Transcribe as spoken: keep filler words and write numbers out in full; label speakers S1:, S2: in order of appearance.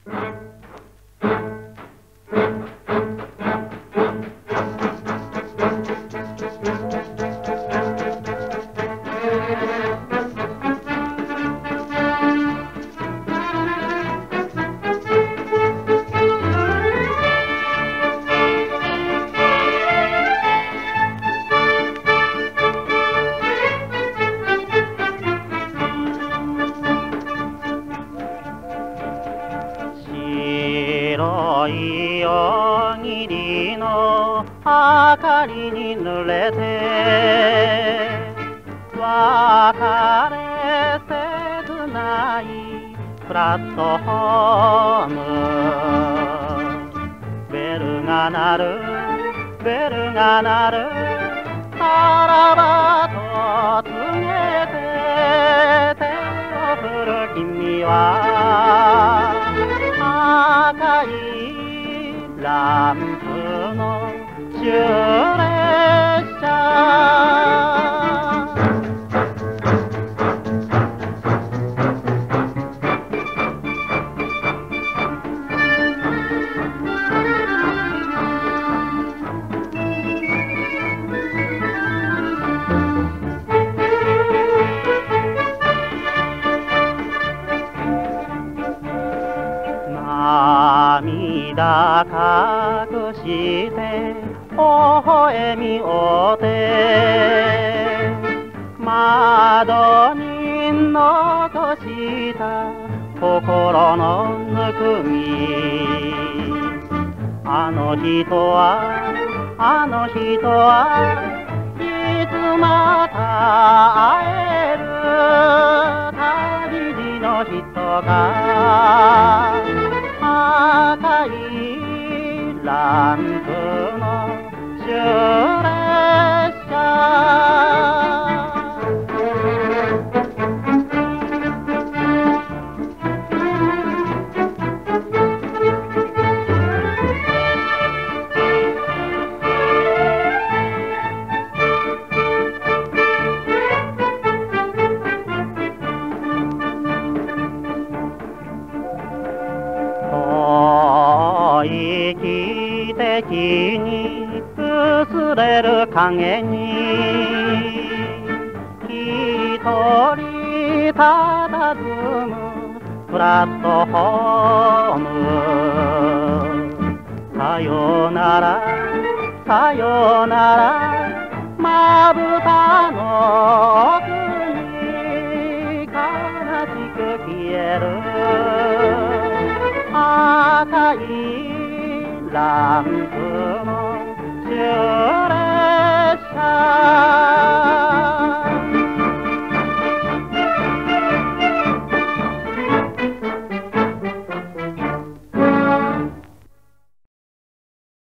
S1: 白いおにぎりの明かりに濡れて別れ切ないプラットホームベルが鳴るベルが鳴るさらばと告げて手を振る君は赤いランプの終列車涙隠して微笑みおて窓に残した心のぬくみあの人はあの人はいつまた会える旅路の人が赤いランプの終列車生き的に薄れる影に一人たたずむプラットホームさよならさよならまぶたの奥に悲しく消える赤いランプの終列車